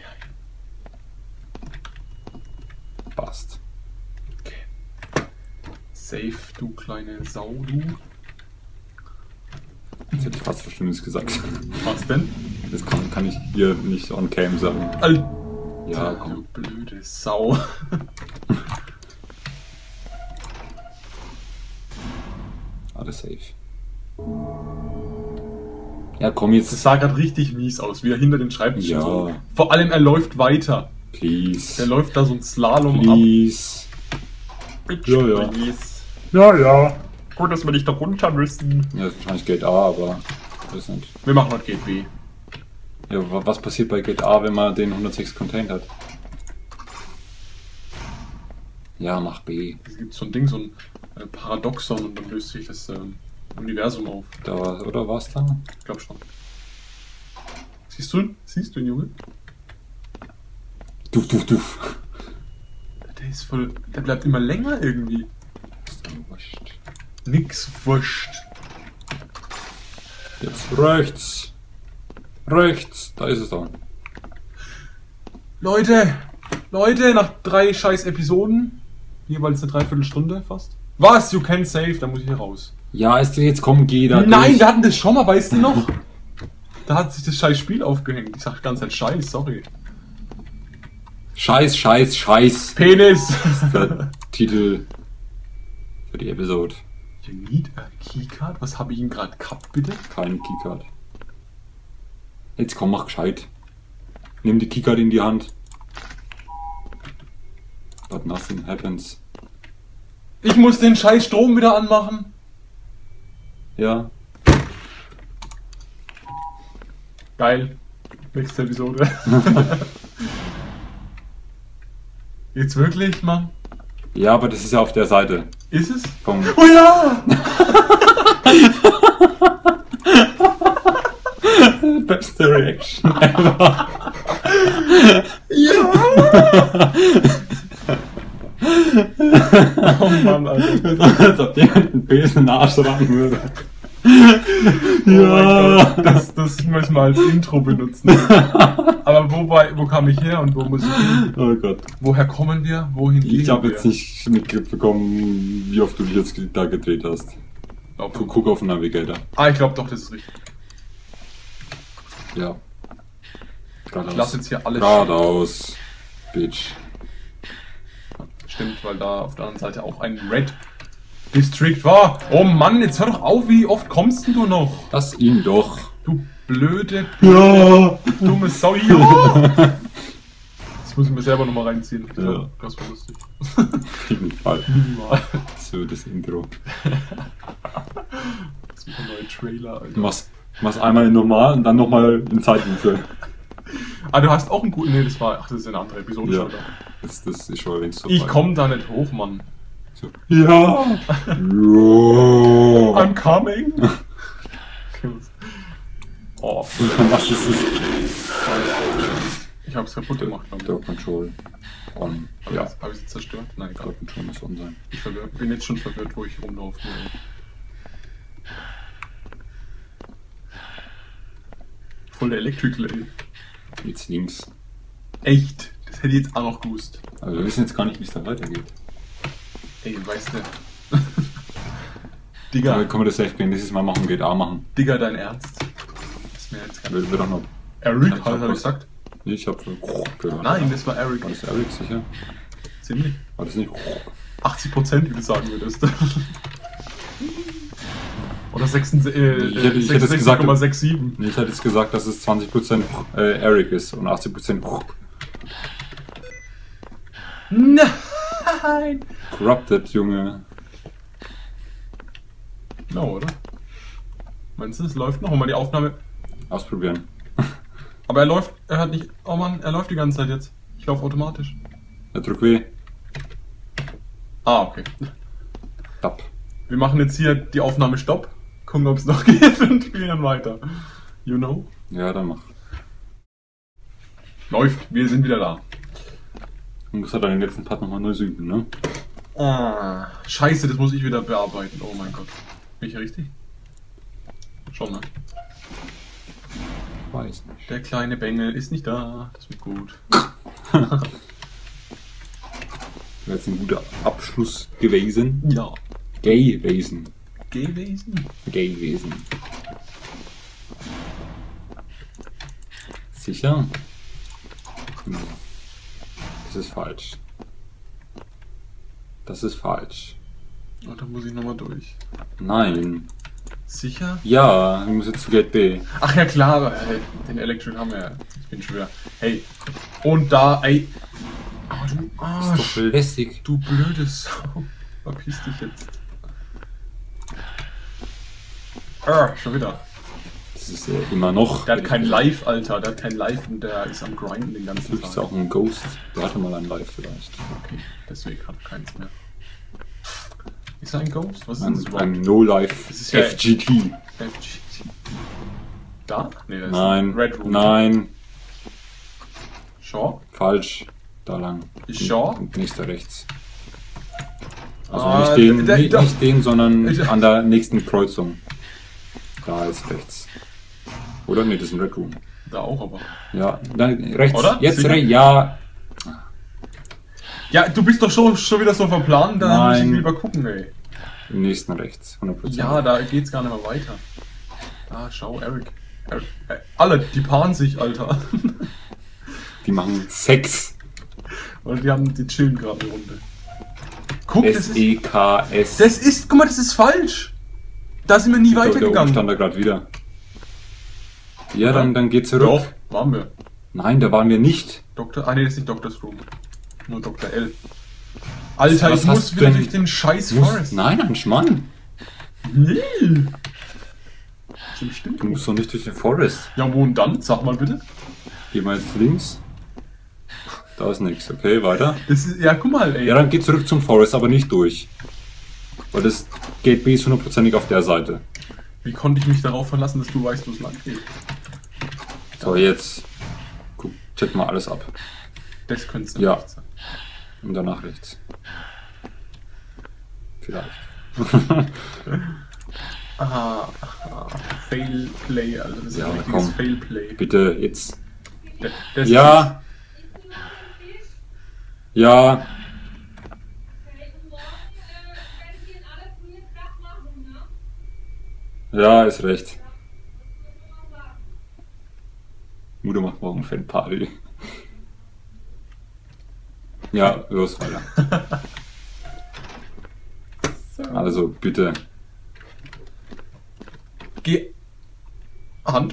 ei. Passt. Okay. Safe, du kleine Sau, du. Jetzt hätte ich fast was Schlimmes gesagt. Was denn? Das kann, kann ich hier nicht on cam sagen. Alter, Ja, du komm. blöde Sau. Alles safe. Ja, komm Das jetzt. sah gerade richtig mies aus, wie er hinter den Schreibtisch Ja. so. Vor allem, er läuft weiter. Der Please. läuft da so ein Slalom Please. ab. Ja, ja. Please. Ja, ja. Gut, dass wir nicht da runter müssen. Ja, das ist wahrscheinlich Gate A, aber. Ich weiß nicht. Wir machen heute Gate B. Ja, wa- was passiert bei Gate A, wenn man den hundertsechs contained hat? Ja, mach B. Es gibt so ein Ding, so ein äh, Paradoxon und dann löst sich das ähm, Universum auf. Da war, oder war's dann? Ich glaube schon. Siehst du ihn? Siehst du ihn, Junge? Duf, duf, duf. Der ist voll. Der bleibt immer länger irgendwie. Ist dann wurscht. Nix wurscht. Jetzt rechts. Rechts. Da ist es dann. Leute! Leute, nach drei scheiß Episoden, jeweils eine Dreiviertelstunde fast, Was? You can save, da muss ich hier raus. Ja, ist jetzt komm, geh da Nein, durch. wir hatten das schon mal, weißt du noch? Da hat sich das scheiß Spiel aufgehängt. Ich sag die ganze Zeit Scheiß, sorry. Scheiß, Scheiß, Scheiß. Penis! Das ist der Titel für die Episode. You need a keycard? Was habe ich ihm gerade gehabt, bitte? Kein Keycard. Jetzt komm, mach gescheit. Nimm die Keycard in die Hand. But nothing happens. Ich muss den scheiß Strom wieder anmachen. Ja. Geil. Nächste Episode. Jetzt wirklich, Mann? Ja, aber das ist ja auf der Seite. Ist es? Vom Oh ja! Beste Reaction ever. Ja! Oh Mann, Alter. Als ob jemand einen Besen in den Arsch ran würde. Oh ja! Gott, das, das müssen wir als Intro benutzen. Aber wo, war, wo kam ich her und wo muss ich hin? Oh Gott. Woher kommen wir? Wohin gehen wir? Ich habe jetzt nicht mitbekommen, wie oft du dich jetzt da gedreht hast. Guck, guck auf den Navigator. Ah, ich glaube doch, das ist richtig. Ja. Geradeaus. Ich lasse jetzt hier alles Geradeaus. Bitch. Stimmt, weil da auf der anderen Seite auch ein Red District war. Oh Mann, jetzt hör doch auf, wie oft kommst denn du noch? Lass ihn doch. Du blöde, Ja. dumme Sau. Ja. Das muss ich mir selber nochmal reinziehen. Ja. Das war lustig. Auf jeden Fall. Minimal. So, das Intro. Das ist ein neuer Trailer, Alter. Du machst, machst einmal in normal und dann nochmal in Zeitlupe. Ah, du hast auch einen guten. Nee, das war. Ach, das ist eine andere Episode Ja. schon. Oder? Das, das ist schon längst so Ich weit. komm da nicht hoch, Mann. So. Ja. Ja. I'm coming. Oh, Was ist das? ich hab's kaputt gemacht, glaube ich. Door Control on. Hab Ja. ich hab ich es zerstört? Nein, egal. Door Control muss on sein. Ich verwirrt, bin jetzt schon verwirrt, wo ich rumlaufe. Voll der Electrical, ey. Jetzt links. Echt? Das hätte ich jetzt auch noch gewusst. Aber wir wissen jetzt gar nicht, wie es da weitergeht. Ey, weißt du. Ja. Digga, Können wir das safe gehen? Nächstes Mal machen, geht A machen. Digga, dein Ernst? Das ist mir jetzt gar Wird, wird auch noch. Eric, Ich hat hab er was- gesagt? Nee, ich hab so gehört. Nein, das war Eric. War das Eric sicher? Ziemlich. War das nicht? achtzig Prozent, wie du sagen würdest. Oder sechsundsechzig, äh, Ich hätte- ich hätte es sechsundsechzig Komma siebenundsiebzig. Nee, ich hätte jetzt gesagt, dass es zwanzig Prozent äh, Eric ist und achtzig Prozent Nein! Corrupted, Junge. No, oder? Meinst du, es läuft noch? Mal die Aufnahme. Ausprobieren. Aber er läuft, er hat nicht. Oh Mann, er läuft die ganze Zeit jetzt. Ich laufe automatisch. Ja, drück W. Ah, okay. Tab. Wir machen jetzt hier die Aufnahme Stopp. Gucken, ob es noch geht und spielen dann weiter. You know? Ja, dann mach. Läuft, wir sind wieder da. Du musst halt den letzten Part nochmal neu üben, ne? Ah, scheiße, das muss ich wieder bearbeiten. Oh mein Gott. Bin ich richtig? Schon, ne? Weiß nicht. Der kleine Bengel ist nicht da. Das wird gut. Wäre jetzt ein guter Abschluss gewesen. Ja. Gay gewesen. Gewesen? Gay gewesen. Sicher? Hm. Das ist falsch. Das ist falsch. Oh, da muss ich nochmal durch. Nein. Sicher? Ja, du musst jetzt zu Gate B. Ach ja, klar, aber hey, den Electric haben wir ja. Ich bin schwer. Hey, und da, ey. Oh, du Ist doch Arsch. lästig. Du blöde Sau. Verpiss dich jetzt. Ah, schon wieder. Das ist ja immer noch. Der hat kein Live, Alter. Der hat kein Live und der ist am Grinden den ganzen Du bist Tag. auch ein Ghost. Der hatte mal ein Live vielleicht. Okay, deswegen hat er keins mehr. Ist er ein Ghost? Was ist denn das Ein, überhaupt? ein No-Life Das ist ja- F G T. F G T. Da? Nee, das Nein. ist Red Room. Nein. Shaw? Falsch. Da lang. Ist Shaw? Und nächster rechts. Also Ah, nicht, den, der- nicht, der- nicht den, sondern der- an der nächsten Kreuzung. Da ist rechts. Oder? Nee, das ist ein Red Room. Da auch aber. Ja, dann rechts. Oder? Jetzt Sicher? rechts. Ja. Ja, du bist doch schon, schon wieder so verplant, da muss ich Nein. lieber gucken, ey. Im nächsten rechts, hundert Prozent. Ja, da geht's gar nicht mehr weiter. Ah, schau, Eric. Eric. Äh, alle, die paaren sich, Alter. Die machen Sex. Und die haben, die chillen gerade eine Runde. Guck, das S ist... E K S. Das ist... Guck mal, das ist falsch. Da sind wir nie Da weitergegangen. stand da gerade wieder. Ja, dann, dann geht zurück. Doch, waren wir. Nein, da waren wir nicht. Doktor... Ah, nee, das ist nicht Doctor's Room. Nur Doktor L. Alter, Was ich hast muss du wieder denn- durch den scheiß Muss, Forest. nein, ein Schmann. Nee. Zum Stimmt. Du musst doch nicht durch den Forest. Ja, wo und dann? Sag mal bitte. Geh mal jetzt links. Da ist nichts. Okay, weiter. Das ist... Ja, guck mal, ey. Ja, dann geh zurück zum Forest, aber nicht durch. Weil das Gate B ist hundertprozentig auf der Seite. Wie konnte ich mich darauf verlassen, dass du weißt, wo es lang geht? So, jetzt. Guck, check mal alles ab. Das könnte es Ja. nicht sein. Und danach rechts. Vielleicht. Ah, ah, Fail Play, also das ist Ja, ein richtiges komm. Fail Play. Bitte, jetzt. Das, das Ja. Ja. Ja, ist recht. Mutter macht morgen Fanparty. Ja, los weiter. ist, Also bitte. Geh. Hand.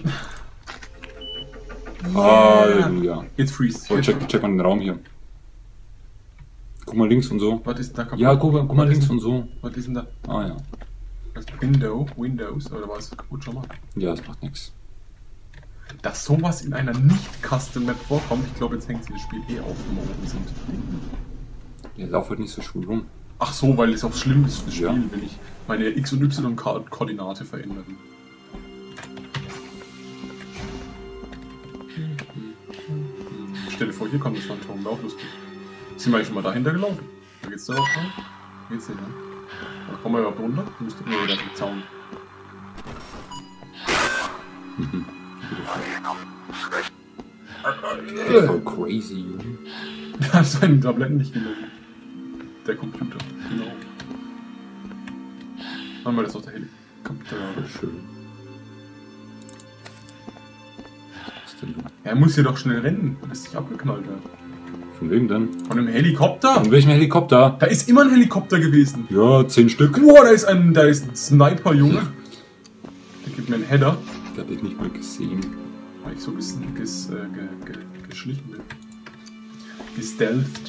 Halleluja. Jetzt freeze. So, check, check mal den Raum hier. Guck mal links und so. Was ist da kaputt? Ja, guck mal, guck mal Was links ist, und so. Was ist denn da? Ah ja. Das Window, Windows, oder was ist kaputt schon mal? Ja, das macht nichts. Dass sowas in einer nicht-Custom-Map vorkommt, ich glaube, jetzt hängt sich das Spiel eh auf, wenn wir oben sind. Der lauft halt nicht so schwul rum. Ach so, weil es auch schlimm ist fürs Spiel, Ja. wenn ich meine X- und Y-Koordinate verändere. Stell dir vor, hier kommt das Phantom, wäre auch lustig. Sind wir eigentlich schon mal dahinter gelaufen? Da geht's da auch rein? Geht's nicht, ne? Da kommen wir überhaupt runter? Müsste nee, da ist ein Zaun. Voll crazy. Der hat seine Tabletten nicht genommen. Der Computer, genau. Haben wir das auf der Helikopter? Voll schön. Was ist denn da? Er muss hier doch schnell rennen, bis ich abgeknallt werde. Von wem denn? Von einem Helikopter? Von welchem Helikopter? Da ist immer ein Helikopter gewesen. Ja, zehn Stück. Boah, da ist ein, da ist ein Sniper, Junge. Der gibt mir einen Header, Ich hab dich nicht mal gesehen. weil ich so ein bisschen ges, äh, ge, ge, geschlichen bin. Gestealthed.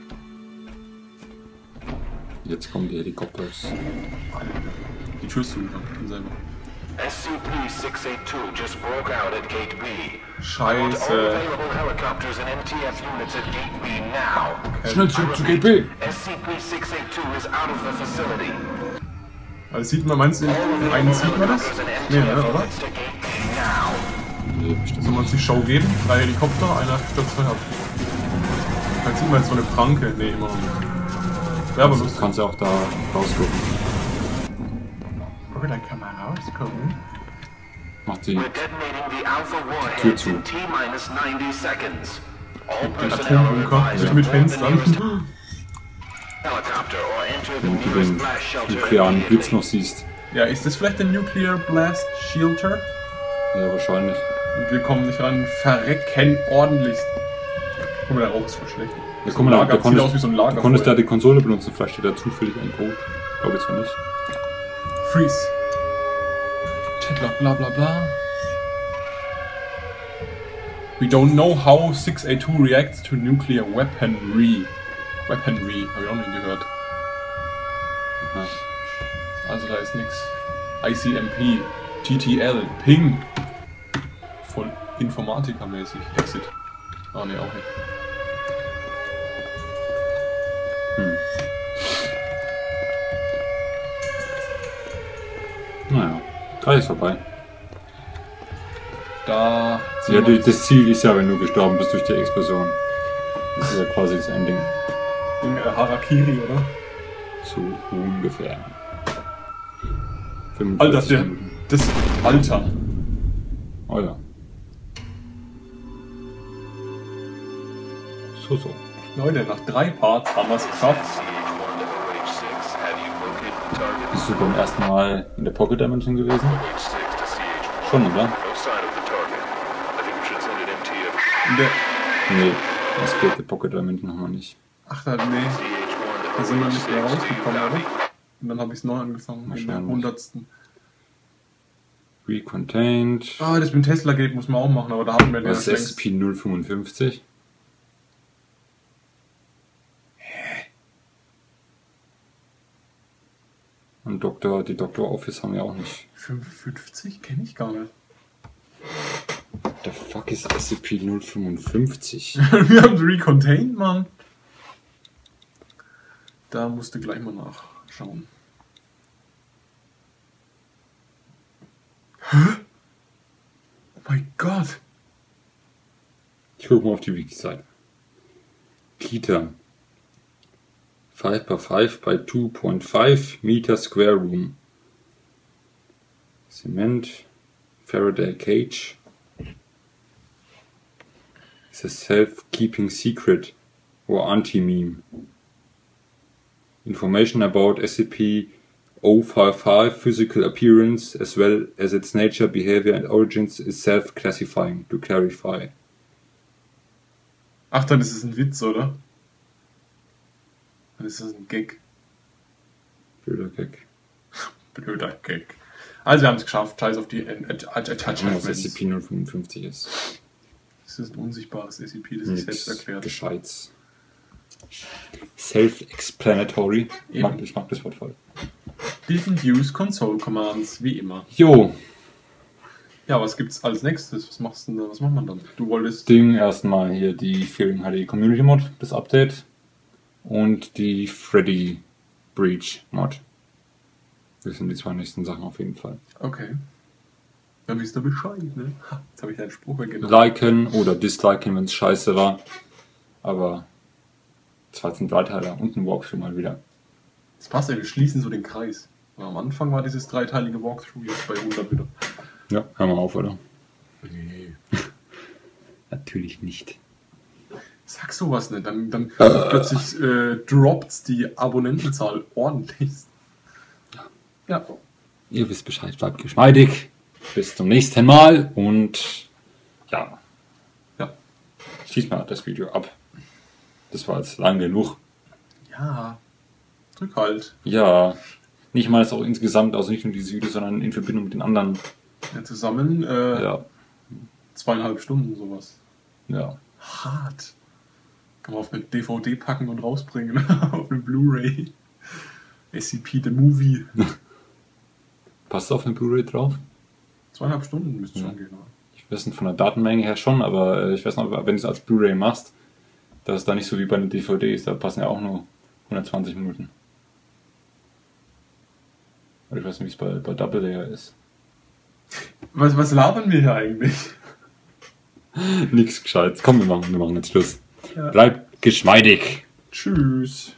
Jetzt kommen die Helikopters. Die Tür ist zugegangen, ich bin selber. S C P six eight two just broke out at Gate B. All Scheiße. available helicopters and M T F units at Gate B now. Schnell zurück zu Gate B! S C P six eight two is out of the facility. Also sieht man, meinst du, in einen sieht man das? Helicopters and M T Nee, F ne, oder? units to Gate B now. Nee, bestimmt. Soll man sich Show geben? Drei Helikopter, einer stürzt vorher ab. Dann sieht man jetzt so eine Pranke. Nee, immer noch nicht. Wäre aber Du lustig. kannst ja auch da rausgucken. Oh, dann kann man rausgucken. Mach die We're detonating the Alpha Tür warhead zu. in T minus ninety seconds. All Ein personnel are Atombunker advised mit to board the Fenstern. nearest helicopter or enter the Wenn du nearest den blast shelter nuklearen Blitz immediately. noch siehst. Ja, ist das vielleicht der Nuclear Blast Shelter? Ja, wahrscheinlich. Und wir kommen nicht ran. Verrecken ordentlich. Guck mal, der Rauch ist voll schlecht. Ja, So guck ein mal, Lager, da sieht aus wie konntest, so ein Lager. du konntest ja die Konsole benutzen. Vielleicht steht da zufällig ein Code. Glaube ich zwar nicht. Freeze. Chatlock, bla bla bla. We don't know how six eight two reacts to nuclear weaponry. Weaponry, habe ich auch nie gehört. Aha. Also da ist nix. I C M P, T T L, Ping. Voll Informatiker-mäßig. Exit. Ah ne, auch nicht. Naja, gleich ist vorbei. Da ziehen Ja, wir du- das Ziel ist ja, wenn du gestorben bist durch die Explosion. Das ist ja quasi das Ending. in äh, Harakiri, oder? So ungefähr. Alter, fünfundvierzig der, Minuten. das Alter. Oh ja. So, so. Leute, nach drei Parts haben wir es geschafft. C H one to O H six, have you located the target? Bist du beim ersten Mal in der Pocket Dimension gewesen? Schon, oder? No sign of the target. I think we should send it M T F. In der... Nee, das geht der Pocket Dimension nochmal nicht. Ach, da, nee. Da sind wir nicht mehr rausgekommen, oder? Und dann habe ich es neu angefangen, in der Wahrscheinlich. hundertsten. Recontained. Ah, das mit dem Tesla-Gate muss man auch machen, aber da haben wir den Was ist S C P null fünfundfünfzig? Und Doktor, die Doctor Office haben wir auch nicht. fünfundfünfzig? Kenne ich gar nicht. What the fuck ist S C P null fünfundfünfzig? Wir haben Recontained, Mann. Da musst du gleich mal nachschauen. Hä? Oh mein Gott. Ich gucke mal auf die Wiki-Seite. Kita. five by five by two point five Meter Square Room. Cement. Faraday Cage. It's a self-keeping secret or anti-meme. Information about S C P zero five five physical appearance as well as its nature, behavior and origins is self-classifying to clarify. Ach, dann ist es ein Witz, oder? Dann ist es ein Gag. Blöder Gag. Blöder Gag. Also wir haben es geschafft. Scheiß auf die Was Attachments. S C P null fünfundfünfzig ist. Das ist ein unsichtbares S C P, das sich selbst Nichts erklärt. Gescheites. Self-explanatory. Ich mag, Eben. ich mag das Wort voll. Didn't use Console Commands, wie immer. Jo, Ja, was gibt's als nächstes? Was machst du denn da? Was macht man dann? Du wolltest... Ding erstmal hier die Fearing H D Community Mod, das Update. Und die Freddy Breach Mod. Das sind die zwei nächsten Sachen auf jeden Fall. Okay. Dann wisst ihr Bescheid, ne? Ha, jetzt habe ich deinen Spruch weggenommen. Liken oder disliken, wenn es scheiße war. Aber das war jetzt ein Dreiteiler und ein Walkthrough mal wieder. Das passt ja, wir schließen so den Kreis. Weil am Anfang war dieses dreiteilige Walkthrough, jetzt bei hundert wieder. Ja, hör mal auf, oder? Nee. Natürlich nicht. Sag sowas nicht, dann, dann plötzlich äh, droppt die Abonnentenzahl ordentlich. Ja. Ihr wisst Bescheid, bleibt geschmeidig. Bis zum nächsten Mal und ja, Ja. schieß mal das Video ab. Das war jetzt lang genug. Ja. Drück halt. Ja, nicht mal das auch insgesamt, also nicht nur dieses Video, sondern in Verbindung mit den anderen. Ja, zusammen äh, Ja, zweieinhalb Stunden sowas. ja. Hart. Kann man auf eine D V D packen und rausbringen. Auf eine Blu-ray. S C P The Movie. Passt auf eine Blu-ray drauf? Zweieinhalb Stunden müsste Ja. schon gehen. Oder? Ich weiß nicht von der Datenmenge her schon, aber äh, ich weiß noch, wenn du es als Blu-ray machst, dass es da nicht so wie bei einer D V D ist, da passen ja auch nur hundertzwanzig Minuten. Oder ich weiß nicht, wie es bei, bei Double Layer ist. Was, was labern wir hier eigentlich? Nix gescheit. Komm, wir machen, wir machen jetzt Schluss. Ja. Bleibt geschmeidig. Tschüss.